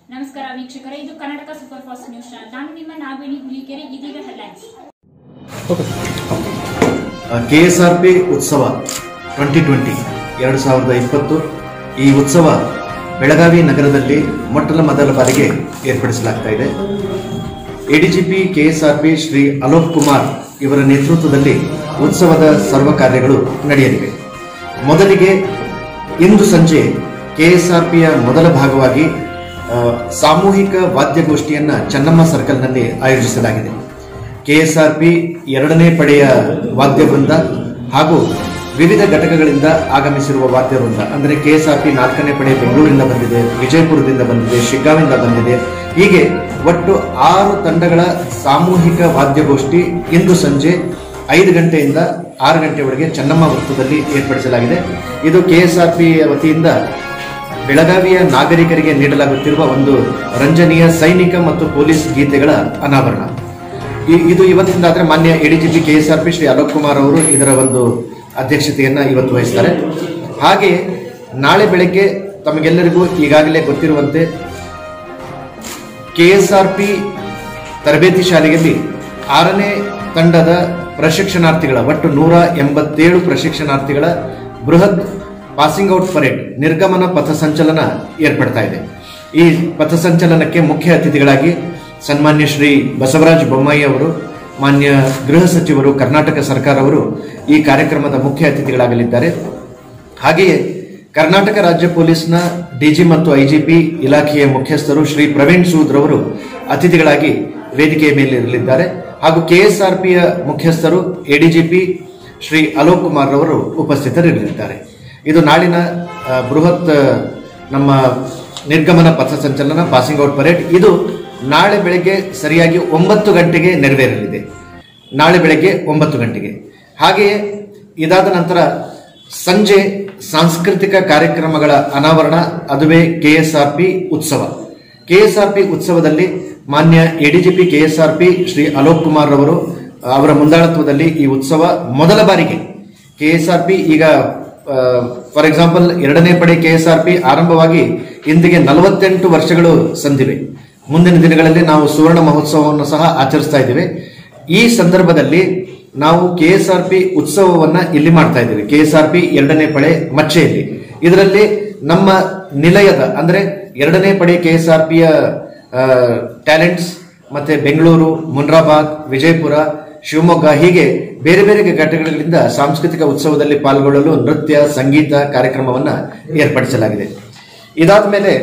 ನಮಸ್ಕಾರ ವೀಕ್ಷಕರೇ, ಇದು Karnataka super fast news channel. ನಾನು ನಿಮ್ಮ ನಾಗವೇಣಿ ಹುಲಿಕೆರೆ. ಇದೀಗ ಹೆಡ್ಲೈನ್ಸ್. ಕೆಎಸ್ಆರ್ಪಿ ಉತ್ಸವ 2020 ಈ ಉತ್ಸವ ಬೆಳಗಾವಿ ನಗರದಲ್ಲಿ ಮೊದಲ ಬಾರಿಗೆ ಏರ್ಪಡಿಸಲಾಗ್ತಾ ಇದೆ. ಎಡಿಜಿಪಿ ಕೆಎಸ್ಆರ್ಪಿ ಶ್ರೀ ಅಲೋಕ್ ಕುಮಾರ್ ಇವರ ನೇತೃತ್ವದಲ್ಲಿ ಉತ್ಸವದ ಸರ್ವ ಕಾರ್ಯಗಳು ನಡೆಯಲಿವೆ. ಮೊದಲಿಗೆ ಇಂದು ಸಂಜೆ ಕೆಎಸ್ಆರ್ಪಿಯ ಮೊದಲ ಭಾಗವಾಗಿ ಸಾಮೂಹಿಕ ವಾದ್ಯಗೋಷ್ಠಿಯನ್ನ ಚೆನ್ನಮ್ಮ ಸರ್ಕಲ್ನಲ್ಲಿ ಆಯೋಜಿಸಲಾಗಿದೆ. ಕೆಎಸ್ಆರ್ಪಿ 2ನೇ ಪಡೆಯ ವಾದ್ಯವೃಂದ ಹಾಗೂ ವಿವಿಧ ಘಟಕಗಳಿಂದ ಆಗಮಿಸಿರುವ ವಾದ್ಯವೃಂದ ಅಂದರೆ ಕೆಎಸ್ಆರ್ಪಿ 4ನೇ ಪಡೆ ಬೆಂಗಳೂರಿಂದ ಬಂದಿದೆ, ವಿಜಯಪುರದಿಂದ ಬಂದಿದೆ, ಶಿಗ್ಗಾವಿಂದ ಬಂದಿದೆ. ಹೀಗೆ ಒಟ್ಟು 6 ತಂಡಗಳ ಸಾಮೂಹಿಕ ವಾದ್ಯಗೋಷ್ಠಿ ಇಂದು ಸಂಜೆ 5 ಗಂಟೆಯಿಂದ 6 ಗಂಟೆವರೆಗೆ ಚೆನ್ನಮ್ಮ ವೃತ್ತದಲ್ಲಿ ಏರ್ಪಡಿಸಲಾಗಿದೆ. ಇದು ಕೆಎಸ್ಆರ್ಪಿ ವತಿಯಿಂದ ಬೆಳಗಾವಿಯ ನಾಗರಿಕರಿಗೆ ನೀಡಲಾಗುತ್ತಿರುವ ಒಂದು ರಂಜನೀಯ ಸೈನಿಕ ಮತ್ತು ಪೊಲೀಸ್ ಗೀತೆಗಳ ಅನಾವರಣ. ಇದು ಇವತ್ತಿಂದಾದ್ರೆ ಮಾನ್ಯ ಎಡಿಜಿಪಿ ಕೆಎಸ್ಆರ್ಪಿ ಶ್ರೀ ಅಲೋಕ್ ಕುಮಾರ್ ಅವರು ಇದರ ಒಂದು ಅಧ್ಯಕ್ಷತೆಯನ್ನ ಇವತ್ತು ವಹಿಸ್ತಾರೆ. ಹಾಗೆ ನಾಳೆ ಬೆಳಗ್ಗೆ ತಮಗೆಲ್ಲರಿಗೂ ಈಗಾಗಲೇ ಗೊತ್ತಿರುವಂತೆ ಕೆಎಸ್ಆರ್ಪಿ ತರಬೇತಿ ಶಾಲೆಯಲ್ಲಿ 6ನೇ ತಂಡದ ಪ್ರಶಿಕ್ಷಣಾರ್ಥಿಗಳ ಒಟ್ಟು 187 ಪ್ರಶಿಕ್ಷಣಾರ್ಥಿಗಳ ಬೃಹತ್ ಪಾಸಿಂಗ್ ಔಟ್ ಪರೇಡ್ ನಿರ್ಗಮನ ಪಥಸಂಚಲನ ಏರ್ಪಡ್ತಾ ಇದೆ. ಈ ಪಥಸಂಚಲನಕ್ಕೆ ಮುಖ್ಯ ಅತಿಥಿಗಳಾಗಿ ಸನ್ಮಾನ್ಯ ಶ್ರೀ ಬಸವರಾಜ ಬೊಮ್ಮಾಯಿ ಅವರು, ಮಾನ್ಯ ಗೃಹ ಸಚಿವರು, ಕರ್ನಾಟಕ ಸರ್ಕಾರ ಅವರು ಈ ಕಾರ್ಯಕ್ರಮದ ಮುಖ್ಯ ಅತಿಥಿಗಳಾಗಲಿದ್ದಾರೆ. ಹಾಗೆಯೇ ಕರ್ನಾಟಕ ರಾಜ್ಯ ಪೊಲೀಸ್ನ ಡಿಜಿ ಮತ್ತು ಐಜಿಪಿ ಇಲಾಖೆಯ ಮುಖ್ಯಸ್ಥರು ಶ್ರೀ ಪ್ರವೀಣ್ ಸೂದ್ ರವರು ಅತಿಥಿಗಳಾಗಿ ವೇದಿಕೆಯ ಮೇಲೆ ಇರಲಿದ್ದಾರೆ. ಹಾಗೂ ಕೆಎಸ್ಆರ್ಪಿಯ ಮುಖ್ಯಸ್ಥರು ಎಡಿಜಿಪಿ ಶ್ರೀ ಅಲೋಕ್ ಕುಮಾರ್ ರವರು ಉಪಸ್ಥಿತರಿರಲಿದ್ದಾರೆ. ಇದು ನಾಳಿನ ಬೃಹತ್ ನಮ್ಮ ನಿರ್ಗಮನ ಪಥಸಂಚಲನ ಪಾಸಿಂಗ್ ಔಟ್ ಪರೇಡ್. ಇದು ನಾಳೆ ಬೆಳಗ್ಗೆ ಸರಿಯಾಗಿ 9 ಗಂಟೆಗೆ ನೆರವೇರಲಿದೆ. ನಾಳೆ ಬೆಳಗ್ಗೆ 9 ಗಂಟೆಗೆ. ಹಾಗೆಯೇ ಇದಾದ ನಂತರ ಸಂಜೆ ಸಾಂಸ್ಕೃತಿಕ ಕಾರ್ಯಕ್ರಮಗಳ ಅನಾವರಣ, ಅದುವೇ ಕೆಎಸ್ಆರ್ಪಿ ಉತ್ಸವ. ಕೆಎಸ್ಆರ್ಪಿ ಉತ್ಸವದಲ್ಲಿ ಮಾನ್ಯ ಎಡಿಜಿಪಿ ಕೆಎಸ್ಆರ್ಪಿ ಶ್ರೀ ಅಲೋಕ್ ಕುಮಾರ್ ರವರು ಅವರ ಮುಂದಾಳತ್ವದಲ್ಲಿ ಈ ಉತ್ಸವ ಮೊದಲ ಬಾರಿಗೆ ಕೆಎಸ್ಆರ್ಪಿ ಈಗ ಫಾರ್ ಎಕ್ಸಾಂಪಲ್ 2ನೇ ಪಡೆ ಕೆಎಸ್ಆರ್ಪಿ ಆರಂಭವಾಗಿ ಇಂದಿಗೆ 48 ವರ್ಷಗಳು ಸಂದಿವೆ. ಮುಂದಿನ ದಿನಗಳಲ್ಲಿ ನಾವು ಸುವರ್ಣ ಮಹೋತ್ಸವವನ್ನು ಸಹ ಆಚರಿಸ್ತಾ ಇದ್ದೇವೆ. ಈ ಸಂದರ್ಭದಲ್ಲಿ ನಾವು ಕೆಎಸ್ಆರ್ಪಿ ಉತ್ಸವವನ್ನ ಇಲ್ಲಿ ಮಾಡ್ತಾ ಇದ್ದೇವೆ. ಕೆಎಸ್ಆರ್ಪಿ 2ನೇ ಪಡೆ ಮಚ್ಚೆಯಲ್ಲಿ. ಇದರಲ್ಲಿ ನಮ್ಮ ನಿಲಯದ ಅಂದ್ರೆ 2ನೇ ಪಡೆ ಕೆಎಸ್ಆರ್ಪಿಯ ಟ್ಯಾಲೆಂಟ್ಸ್ ಮತ್ತೆ ಬೆಂಗಳೂರು, ಮುನ್ರಾಬಾದ್, ವಿಜಯಪುರ, ಶಿವಮೊಗ್ಗ ಹೀಗೆ ಬೇರೆ ಬೇರೆ ಘಟಕಗಳಿಂದ ಸಾಂಸ್ಕೃತಿಕ ಉತ್ಸವದಲ್ಲಿ ಪಾಲ್ಗೊಳ್ಳಲು ನೃತ್ಯ, ಸಂಗೀತ ಕಾರ್ಯಕ್ರಮವನ್ನ ಏರ್ಪಡಿಸಲಾಗಿದೆ. ಇದಾದ ಮೇಲೆ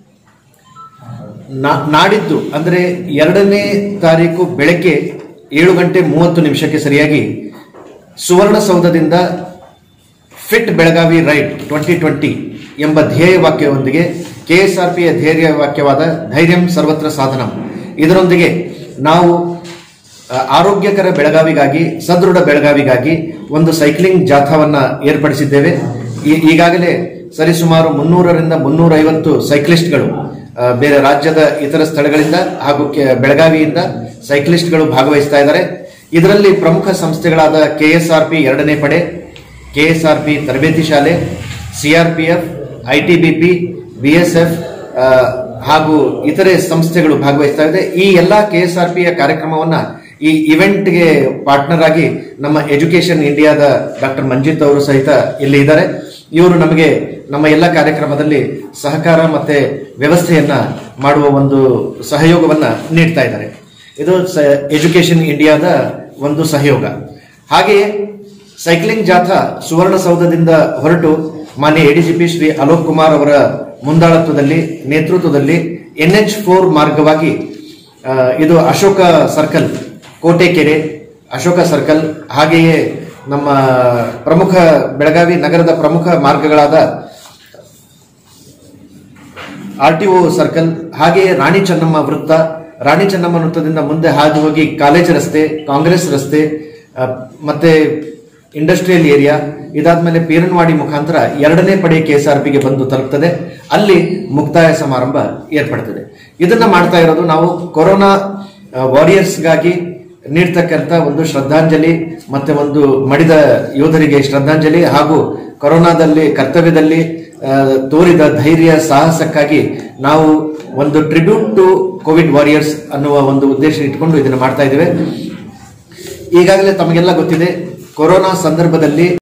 ನಾಡಿದ್ದು ಅಂದ್ರೆ 2ನೇ ತಾರೀಕು ಬೆಳಗ್ಗೆ 7:30 ಸರಿಯಾಗಿ ಸುವರ್ಣಸೌಧದಿಂದ ಫಿಟ್ ಬೆಳಗಾವಿ ರೈಡ್ 2020 ಎಂಬ ಧ್ಯೇಯ ವಾಕ್ಯವೊಂದಿಗೆ ಕೆಎಸ್ಆರ್ಪಿಯ ಧ್ಯೇಯ ವಾಕ್ಯವಾದ ಧೈರ್ಯಂ ಸರ್ವತ್ರ ಸಾಧನಂ ಇದರೊಂದಿಗೆ ನಾವು ಆರೋಗ್ಯಕರ ಬೆಳಗಾವಿಗಾಗಿ, ಸದೃಢ ಬೆಳಗಾವಿಗಾಗಿ ಒಂದು ಸೈಕ್ಲಿಂಗ್ ಜಾಥಾವನ್ನ ಏರ್ಪಡಿಸಿದ್ದೇವೆ. ಈಗಾಗಲೇ ಸರಿಸುಮಾರು 300ರಿಂದ 350 ಸೈಕ್ಲಿಸ್ಟ್ಗಳು ಬೇರೆ ರಾಜ್ಯದ ಇತರ ಸ್ಥಳಗಳಿಂದ ಹಾಗೂ ಬೆಳಗಾವಿಯಿಂದ ಸೈಕ್ಲಿಸ್ಟ್ಗಳು ಭಾಗವಹಿಸ್ತಾ ಇದ್ದಾರೆ. ಇದರಲ್ಲಿ ಪ್ರಮುಖ ಸಂಸ್ಥೆಗಳಾದ ಕೆಎಸ್ಆರ್ಪಿ 2ನೇ ಪಡೆ, ಕೆಎಸ್ಆರ್ಪಿ ತರಬೇತಿ ಶಾಲೆ, ಸಿಆರ್ಪಿಎಫ್, ಐಟಿಬಿಪಿ, ಬಿಎಸ್ಎಫ್ ಹಾಗೂ ಇತರೆ ಸಂಸ್ಥೆಗಳು ಭಾಗವಹಿಸ್ತಾ ಇದೆ. ಈ ಎಲ್ಲಾ ಕೆಎಸ್ಆರ್ಪಿಯ ಕಾರ್ಯಕ್ರಮವನ್ನ ಈ ಇವೆಂಟ್ಗೆ ಪಾರ್ಟ್ನರ್ ಆಗಿ ನಮ್ಮ ಎಜುಕೇಶನ್ ಇಂಡಿಯಾದ ಡಾಕ್ಟರ್ ಮಂಜಿತ್ ಅವರು ಸಹಿತ ಇಲ್ಲಿ ಇದ್ದಾರೆ. ಇವರು ನಮಗೆ ನಮ್ಮ ಎಲ್ಲ ಕಾರ್ಯಕ್ರಮದಲ್ಲಿ ಸಹಕಾರ ಮತ್ತೆ ವ್ಯವಸ್ಥೆಯನ್ನ ಮಾಡುವ ಒಂದು ಸಹಯೋಗವನ್ನ ನೀಡ್ತಾ ಇದ್ದಾರೆ. ಇದು ಎಜುಕೇಶನ್ ಇಂಡಿಯಾದ ಒಂದು ಸಹಯೋಗ. ಹಾಗೆಯೇ ಸೈಕ್ಲಿಂಗ್ ಜಾಥಾ ಸುವರ್ಣಸೌಧದಿಂದ ಹೊರಟು ಮಾನ್ಯ ಎಡಿಜಿಪಿ ಶ್ರೀ ಅಲೋಕ್ ಕುಮಾರ್ ಅವರ ಮುಂದಾಳತ್ವದಲ್ಲಿ, ನೇತೃತ್ವದಲ್ಲಿ NH4 ಮಾರ್ಗವಾಗಿ ಇದು ಅಶೋಕ ಸರ್ಕಲ್, ಕೋಟೆಕೆರೆ, ಅಶೋಕ ಸರ್ಕಲ್, ಹಾಗೆಯೇ ನಮ್ಮ ಪ್ರಮುಖ ಬೆಳಗಾವಿ ನಗರದ ಪ್ರಮುಖ ಮಾರ್ಗಗಳಾದ RTO ಸರ್ಕಲ್, ಹಾಗೆಯೇ ರಾಣಿ ಚೆನ್ನಮ್ಮ ವೃತ್ತ, ರಾಣಿ ಚೆನ್ನಮ್ಮ ವೃತ್ತದಿಂದ ಮುಂದೆ ಹಾದು ಹೋಗಿ ಕಾಲೇಜ್ ರಸ್ತೆ, ಕಾಂಗ್ರೆಸ್ ರಸ್ತೆ ಮತ್ತೆ ಇಂಡಸ್ಟ್ರಿಯಲ್ ಏರಿಯಾ, ಇದಾದ್ಮೇಲೆ ಪೀರನ್ವಾಡಿ ಮುಖಾಂತರ 2ನೇ ಪಡೆ ಕೆಎಸ್ಆರ್ಪಿಗೆ ಬಂದು ತಲುಪ್ತದೆ. ಅಲ್ಲಿ ಮುಕ್ತಾಯ ಸಮಾರಂಭ ಏರ್ಪಡ್ತದೆ. ಇದನ್ನ ಮಾಡ್ತಾ ಇರೋದು ನಾವು ಕೊರೋನಾ ವಾರಿಯರ್ಸ್ಗಾಗಿ ನೀಡ್ತಕ್ಕಂಥ ಒಂದು ಶ್ರದ್ಧಾಂಜಲಿ ಮತ್ತೆ ಒಂದು ಮಡಿದ ಯೋಧರಿಗೆ ಶ್ರದ್ಧಾಂಜಲಿ ಹಾಗೂ ಕೊರೋನಾದಲ್ಲಿ ಕರ್ತವ್ಯದಲ್ಲಿ ತೋರಿದ ಧೈರ್ಯ ಸಾಹಸಕ್ಕಾಗಿ ನಾವು ಒಂದು ಟ್ರಿಬ್ಯೂಟ್ ಟು ಕೋವಿಡ್ ವಾರಿಯರ್ಸ್ ಅನ್ನುವ ಒಂದು ಉದ್ದೇಶ ಇಟ್ಕೊಂಡು ಇದನ್ನು ಮಾಡ್ತಾ ಇದ್ದೇವೆ. ಈಗಾಗಲೇ ತಮಗೆಲ್ಲ ಗೊತ್ತಿದೆ, ಕೊರೋನಾ ಸಂದರ್ಭದಲ್ಲಿ